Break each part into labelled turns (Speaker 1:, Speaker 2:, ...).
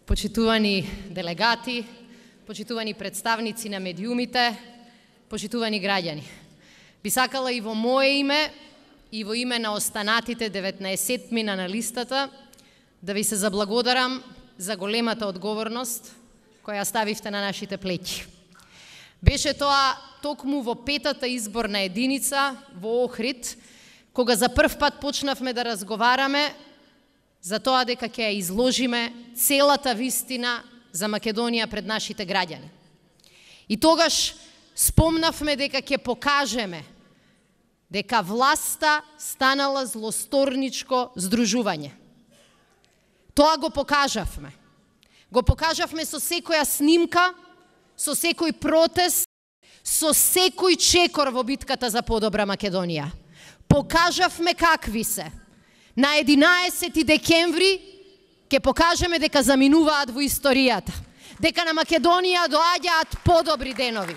Speaker 1: почитувани делегати, почитувани представници на медиумите, почитувани граѓани. Би сакала и во моje име и во име на останатите 19 мина на листата да ви се заблагодарам за големата одговорност која ставивте на нашите плеќи. Беше тоа токму во 5-та изборна единица во Охрид, кога за прв пат почнавме да разговараме за тоа дека ќе ја изложиме целата вистина за Македонија пред нашите граѓани. И тогаш спомнавме дека ќе покажеме дека власта станала злосторничко здружување. Тоа го покажавме. Го покажавме со секоја снимка, со секој протест, со секој чекор во битката за подобра Македонија. Покажавме какви се. На 11 декември ќе покажеме дека заминуваат во историјата, дека на Македонија доаѓаат подобри денови.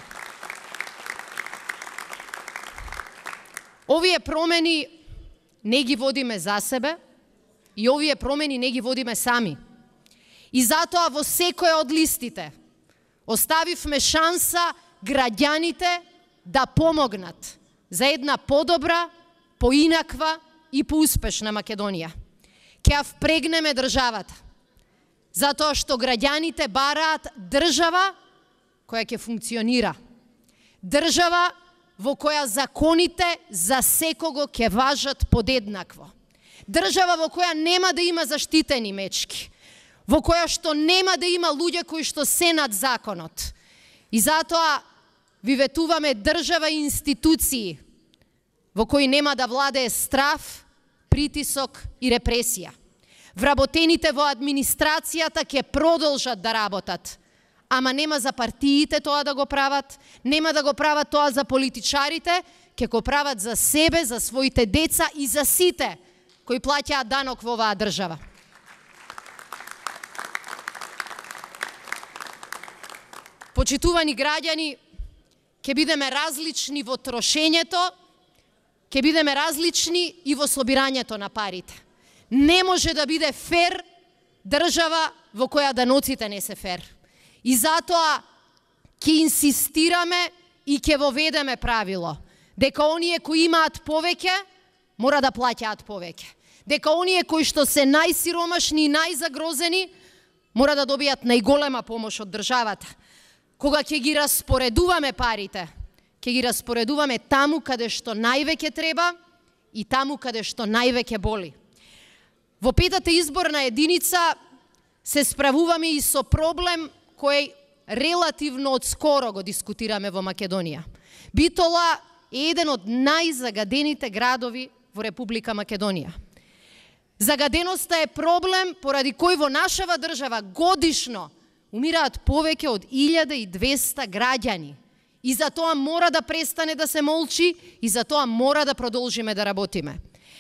Speaker 1: Овие промени не ги водиме за себе и овие промени не ги водиме сами. И затоа во секоја од листите оставивме шанса граѓаните да помогнат за една подобра, поинаква и поуспешна Македонија. Ќе ја впрегнеме државата, затоа што граѓаните бараат држава која ќе функционира. Држава во која законите за секого ќе важат подеднакво. Држава во која нема да има заштитени мечки, во која што нема да има луѓе кои што се над законот. И затоа ви ветуваме држава и институции во кои нема да владее страф, притисок и репресија. Вработените во администрацијата ќе продолжат да работат, ама нема за партиите тоа да го прават, нема да го прават тоа за политичарите, ќе го прават за себе, за своите деца и за сите кои плаќаат данок во оваа држава. Почитувани граѓани, ќе бидеме различни во трошењето, ќе бидеме различни и во собирањето на парите. Не може да биде фер држава во која даноците не се фер. И затоа ќе инсистираме и ќе воведеме правило дека оние кои имаат повеќе мора да плаќаат повеќе. Дека оние кои што се најсиромашни и најзагрозени мора да добијат најголема помош од државата. Кога ќе ги распоредуваме парите, ќе ги распоредуваме таму каде што највеќе треба и таму каде што највеќе боли. Во 5-та изборна единица се справуваме и со проблем кој релативно одскоро го дискутираме во Македонија. Битола е еден од најзагадените градови во Република Македонија. Загаденоста е проблем поради кој во нашава држава годишно умираат повеќе од 1200 граѓани. И за тоа мора да престане да се молчи и за тоа мора да продолжиме да работиме.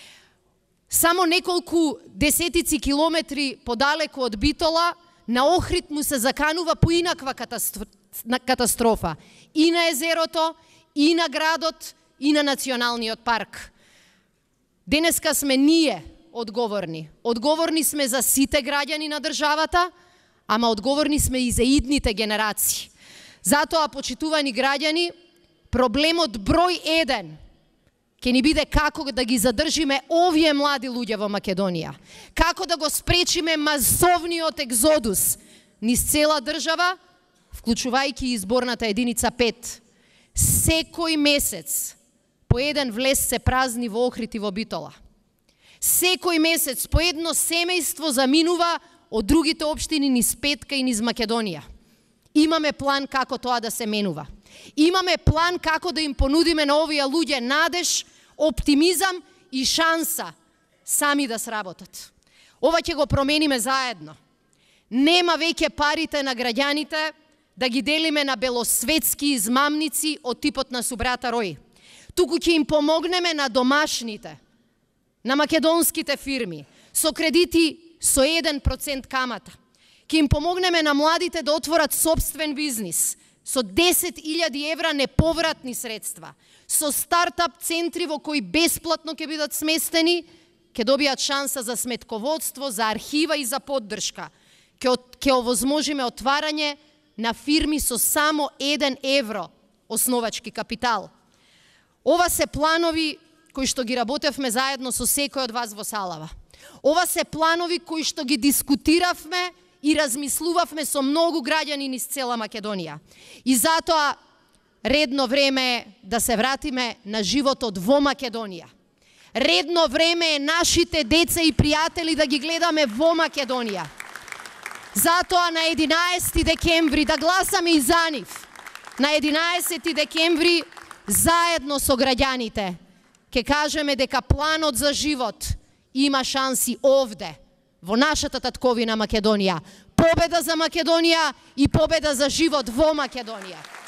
Speaker 1: Само неколку десетици километри подалеку од Битола на Охрид му се заканува поинаква катастрофа и на езерото, и на градот, и на националниот парк. Денеска сме ние одговорни. Одговорни сме за сите граѓани на државата, ама одговорни сме и за идните генерации. Затоа, почитувани граѓани, проблемот број 1 ќе ни биде како да ги задржиме овие млади луѓе во Македонија. Како да го спречиме масовниот екзодус низ цела држава, вклучувајќи изборната единица 5. Секој месец по еден влез се празни во Охрид и во Битола. Секој месец по едно семејство заминува од другите општини низ Петка и низ Македонија. Имаме план како тоа да се менува. Имаме план како да им понудиме на овие луѓе надеж, оптимизам и шанса сами да сработат. Ова ќе го промениме заедно. Нема веќе парите на граѓаните да ги делиме на белосветски измамници од типот на Субрата Рој. Туку ќе им помогнеме на домашните, на македонските фирми, со кредити со 1% камата. Ќе им помогнеме на младите да отворат собствен бизнис, со 10.000 евра неповратни средства, со стартап центри во кои бесплатно ќе бидат сместени, ќе добијат шанса за сметководство, за архива и за поддршка. ќе овозможиме отварање на фирми со само 1 евро основачки капитал. Ова се планови кои што ги работевме заедно со секој од вас во салава. Ова се планови кои што ги дискутиравме и размислувавме со многу граѓани низ цела Македонија. И затоа редно време е да се вратиме на животот во Македонија. Редно време е нашите деца и пријатели да ги гледаме во Македонија. Затоа на 11 декември да гласаме и за нив. На 11 декември заедно со граѓаните ќе кажеме дека планот за живот има шанси овде, во нашата татковина Македонија. Победа за Македонија и победа за живот во Македонија.